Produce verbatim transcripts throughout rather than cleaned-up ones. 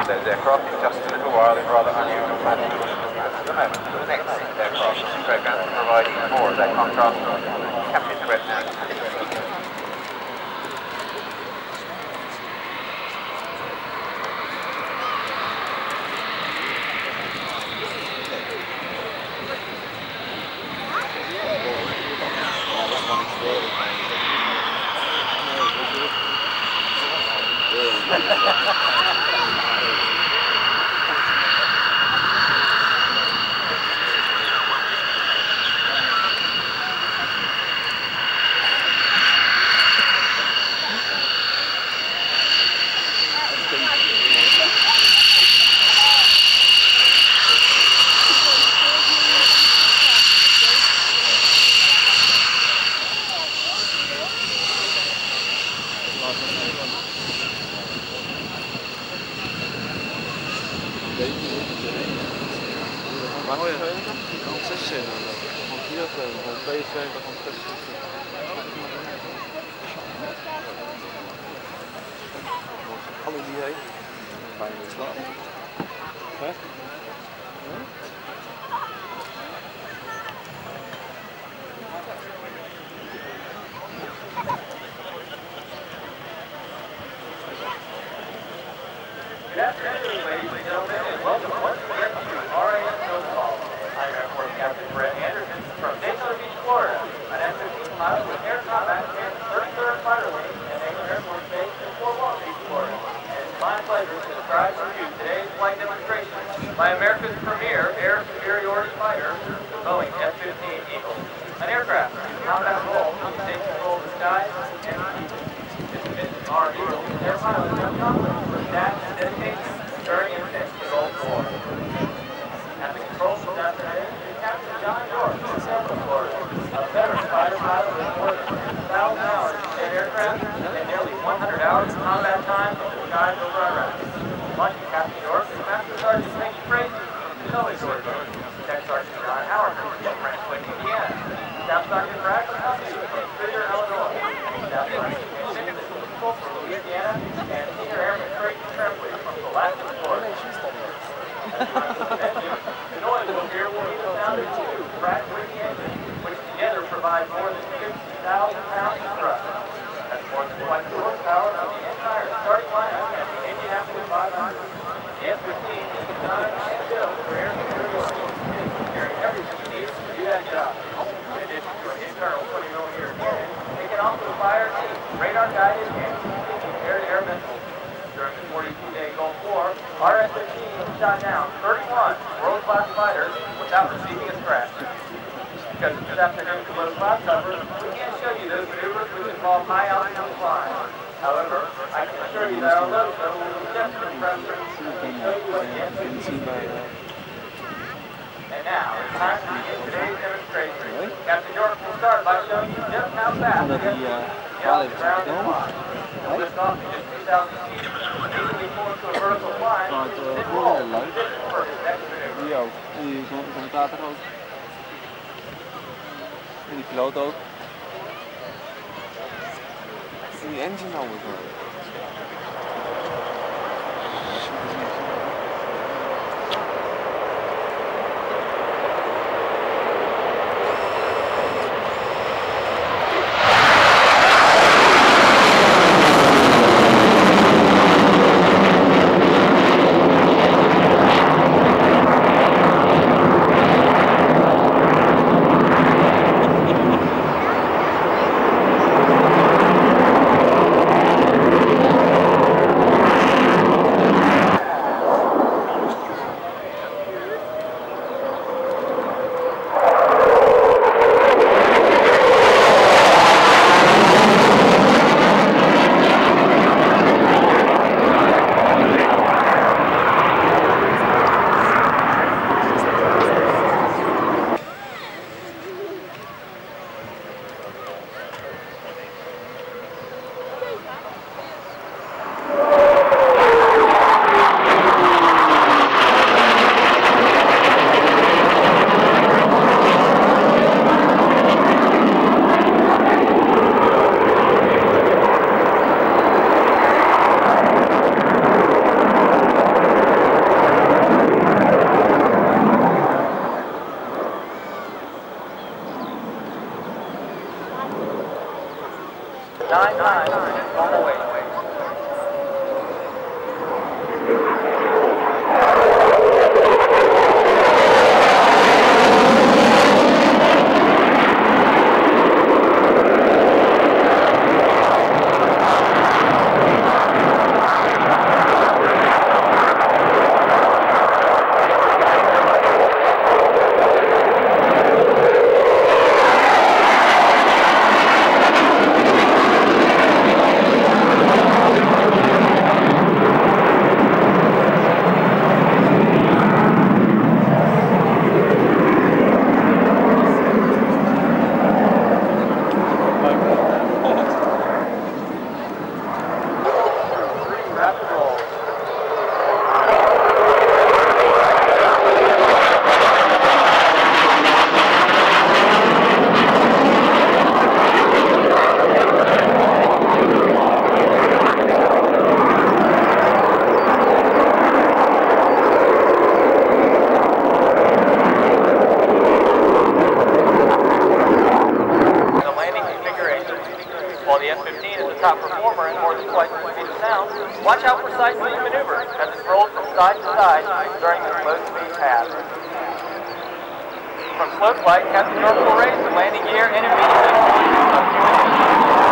those aircraft in just a little while in rather unusual manner. At the moment, for the next aircraft, the program to provide even more of that contrast captured the retina. Maar hoor je gewoon zes zinnen, van vier zinnen, van tweeëntwintig, van zesentwintig. Alle die heen. Bijna niet slapen. Hè? Good afternoon, ladies and gentlemen, and welcome once again to R A S Mildenhall. I'm Airforce Captain Brett Anderson from Daytona Beach, Florida, an F fifteen pilot with Air Combat Command's thirty-third Fighter Wing at Naval Air Force Base in Fort Walton Beach, Florida. And it's my pleasure to describe for you today's flight demonstration by America's premier air superiority fighter, the Boeing F fifteen Eagle, an aircraft in combat role to take control of the skies and the people. Our Eagle, their pilots have confidence for staff and dedication during intense Gulf War. At the controls this afternoon is Captain John York from Central Florida, a veteran fighter pilot with more than ten thousand hours in jet aircraft and nearly one hundred hours of combat time in the skies over Iraq. Lunch Captain York is Master Sergeant Mickey Fraser from Tacoma, Georgia, Tech Sergeant John Howard from Frenchwood, Indiana, Staff Sergeant Bradley Humphrey from Streator, Illinois, Staff Sergeant from Louisiana, and Senior Airman Tracy Tremblay from Alaska, Florida. The noise will hear will be the sound of two Pratt Whitney engines, which together provide more than fifty thousand pounds of thrust. That's more than twice the horsepower of the entire starting lineup at the Indianapolis five hundred. The F fifteen is designed and built for air superiority, carrying everything you need to do that job. In addition to an internal twenty millimeter cannon, it can also fire deep, radar-guided, and air-to-air missiles. During the forty-two day Gulf War, our F fifteen shot down thirty-one world-class fighters without receiving a scratch. Because of this afternoon's low cloud cover, we can't show you those maneuvers which involve high-altitude flying. However, I can assure you that our low shuttle will be just as impressive to show you what the F fifteen is. And now, it's time to begin today's demonstration. Captain York will start by showing you just how fast the F fifteen can get off the ground and fly. We'll lift off to just two thousand feet, easily pull into a vertical climb, then roll to this perfect next maneuver. Die ook. En die commentator ook. En die piloot ook. En die engine nou ook wel. sight-sweep maneuver as it rolls from side to side during this low-speed pass. From slope flight, Captain North will raise the landing gear and immediately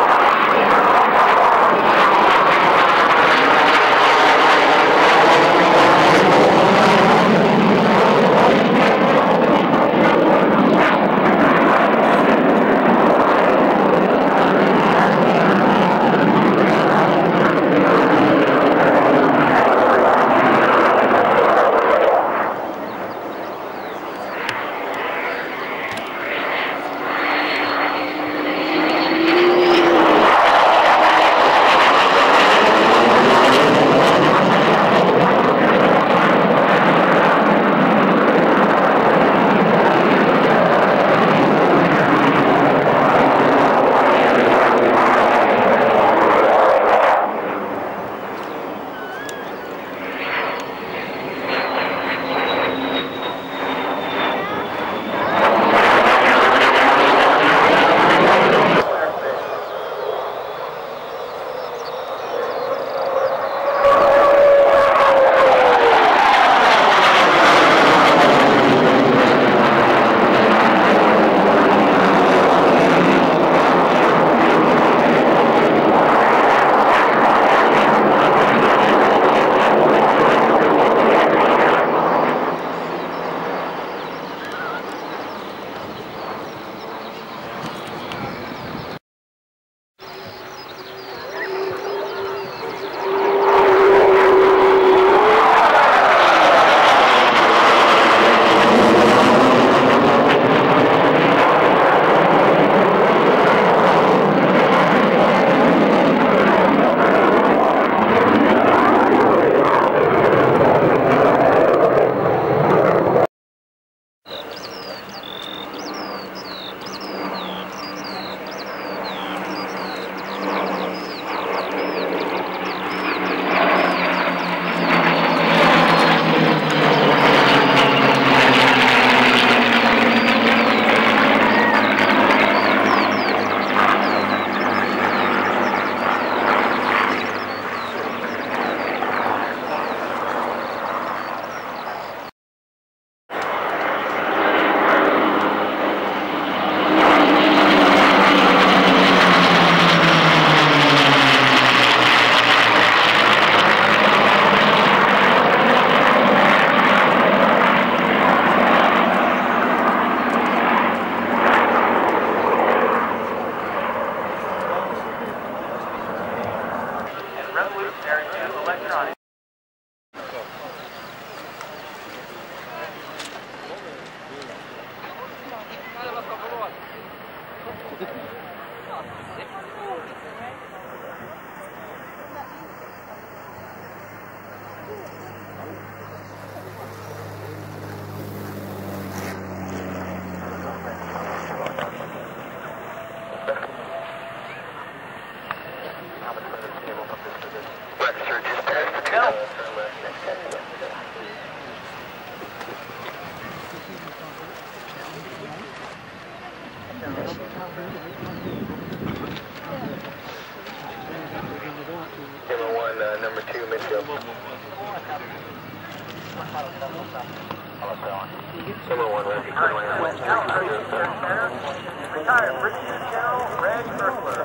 Retired Brigadier General Red Kirkler.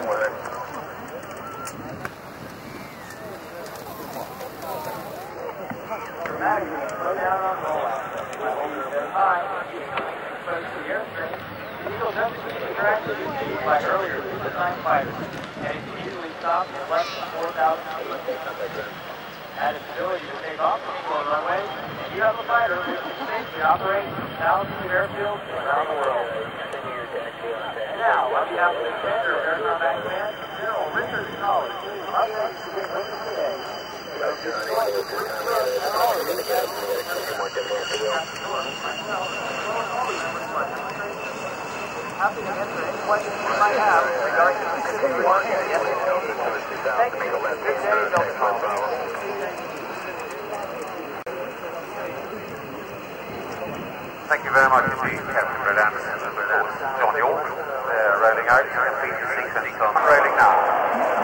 Dramatically slow down on rollout. By holding their time, close to the airstream, the Eagle doesn't keep distracted as seen by earlier Super nine fighters, and it can easily stop at less than four thousand feet. Had its ability to take off from Eagle runway, and you have a fighter which can safely operate from thousands of airfields around the world. And now, on behalf of the Commander of Air Combat Command, General Richard Collins, our thanks to the today. Happy to answer any questions you might have regarding the specific work in the F fifteen. Thank you. Good day, Mildenhall. Thank you very much indeed, Captain Fred Anderson, and of course John York. They're rolling out. You can see the six railing now.